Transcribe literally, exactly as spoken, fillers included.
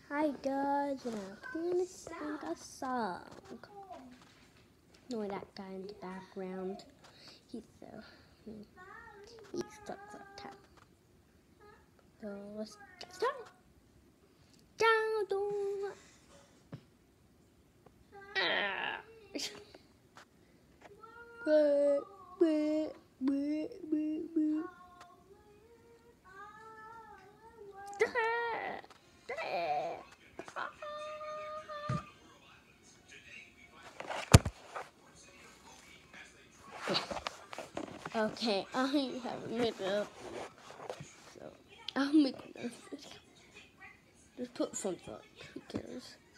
Hi guys, and I'm gonna sing a song. Ignore that guy in the background. He's so he, he sucks at time. So let's get started. Down, down. Ah. Wait, wait, wait, wait, wait. Okay, I haven't made it up, so I'll make another video. Just put thumbs up, who cares?